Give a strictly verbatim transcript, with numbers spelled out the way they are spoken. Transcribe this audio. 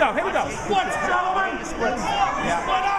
go, here we go. Splits, gentlemen. Splits. Yeah.